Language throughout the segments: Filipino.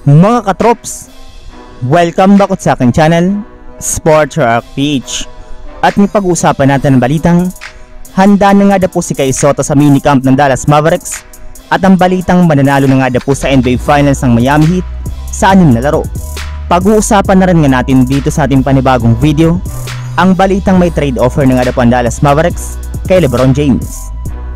Mga katrops, welcome back sa aking channel, Sports Rock PH. At may pag-uusapan natin ang balitang handa na nga po si Kai Sotto sa minicamp ng Dallas Mavericks at ang balitang mananalo na nga po sa NBA Finals ng Miami Heat sa 6 na laro. Pag-uusapan na rin nga natin dito sa ating panibagong video ang balitang may trade offer na nga po ang Dallas Mavericks kay LeBron James.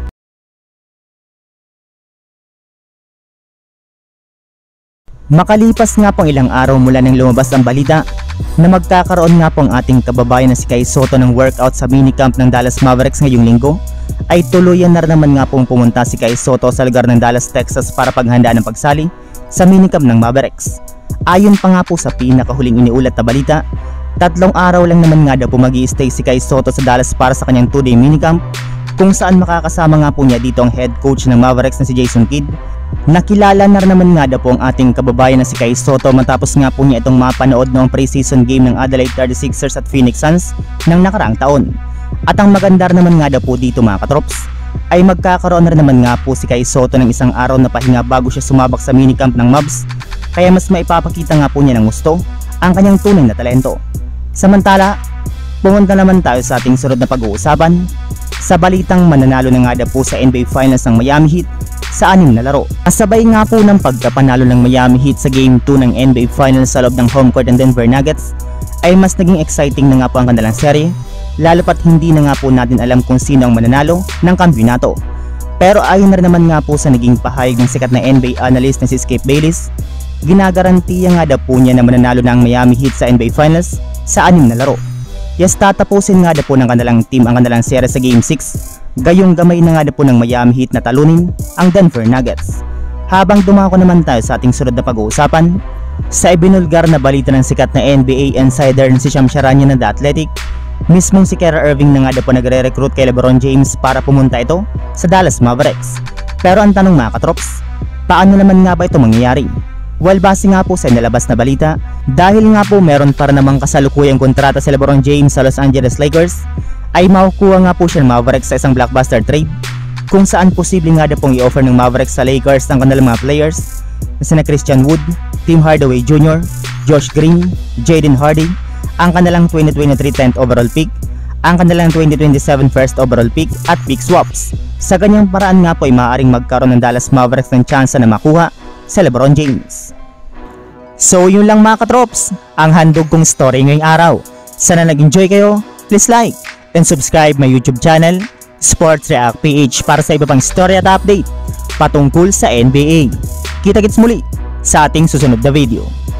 Makalipas nga pong ilang araw mula nang lumabas ang balita na magkakaroon nga po ang ating kababayan na si Kai Sotto ng workout sa minicamp ng Dallas Mavericks ngayong linggo, ay tuluyan na rin naman nga pong pumunta si Kai Sotto sa lugar ng Dallas, Texas para paghanda ng pagsali sa minicamp ng Mavericks. Ayon pa nga po sa pinakahuling iniulat na balita, 3 araw lang naman nga daw po mag-i-stay si Kai Sotto sa Dallas para sa kanyang 2-day minicamp, kung saan makakasama nga po niya dito ang head coach ng Mavericks na si Jason Kidd. Nakilala na naman nga daw po ang ating kababayan na si Kai Sotto matapos nga po niya itong mapanood noong preseason game ng Adelaide 36ers at Phoenix Suns ng nakaraang taon. At ang maganda naman nga daw po dito mga katrops, ay magkakaroon na naman nga po si Kai Sotto ng isang araw na pahinga bago siya sumabak sa minicamp ng Mavs, kaya mas maipapakita nga po niya ng gusto ang kanyang tunay na talento. Samantala, pumunta naman tayo sa ating sunod na pag-uusapan sa balitang mananalo na nga daw po sa NBA Finals ng Miami Heat sa 6 na laro. Kasabay nga po ng pagkapanalo ng Miami Heat sa Game 2 ng NBA Finals sa loob ng home court ng Denver Nuggets, ay mas naging exciting na nga po ang kanilang serye, lalo pat hindi na nga po natin alam kung sino ang mananalo ng kampiyonato. Pero ayon na rin naman nga po sa naging pahayag ng sikat na NBA analyst na si Skip Bayless, ginagarantiya nga daw po niya na mananalo ng Miami Heat sa NBA Finals sa 6 na laro. Yes, tatapusin nga daw po ng kanilang team ang kanilang serye sa Game 6, gayong gamay na nga daw po ng Miami Heat na talunin ang Denver Nuggets. Habang dumako naman tayo sa ating sunod na pag-uusapan, sa ibinulgar na balita ng sikat na NBA insider na si Shams Charania ng The Athletic, mismong si Kyrie Irving na nga daw po nagre-recruit kay LeBron James para pumunta ito sa Dallas Mavericks. Pero ang tanong mga katrops, paano naman nga ba ito mangyayari? Well, base nga po sa nilabas na balita, dahil nga po meron para namang kasalukuyang kontrata si LeBron James sa Los Angeles Lakers, ay makukuha nga po siya ng Mavericks sa isang blockbuster trade, kung saan posible nga daw pong i-offer ng Mavericks sa Lakers ang kanilang mga players na sina Christian Wood, Tim Hardaway Jr., Josh Green, Jaden Hardy, ang kanilang 2023 10th overall pick, ang kanilang 2027 first overall pick at pick swaps. Sa ganyang paraan nga po ay maaaring magkaroon ng Dallas Mavericks ng tsansa na makuha sa LeBron James. So yun lang mga katrops, ang handog kong story ngayong araw. Sana nag-enjoy kayo, please like and subscribe my YouTube channel, Sports React PH, para sa iba pang story at update patungkol sa NBA. Kita-kits muli sa ating susunod na video.